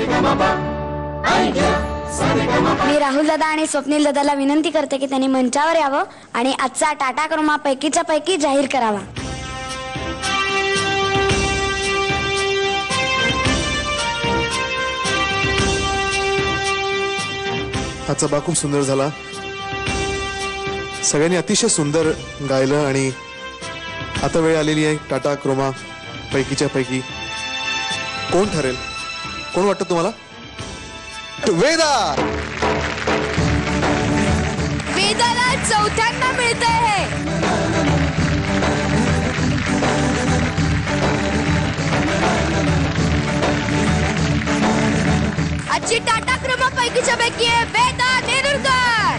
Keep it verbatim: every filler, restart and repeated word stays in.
मी राहुल दादा आणि स्वप्नील दादाला विनंती करते की त्यांनी मंचावर यावं आणि आजचा टाटा क्रोमा पैकीच्या पैकी जाहीर करावा. हा सभा खूप सुंदर झाला. सगळ्यांनी अतिशय सुंदर गायलं आणि आता वेळ आलेली आहे टाटा क्रोमा पैकीच्या पैकी कोण ठरेल? कोण वाटतं तुम्हाला? वेदा. वेदाला चौथ्यांदा मिळतंय हे. आजची टाटा क्रोमा पैकीच्या पैकी आहे वेदा नेरुरकर.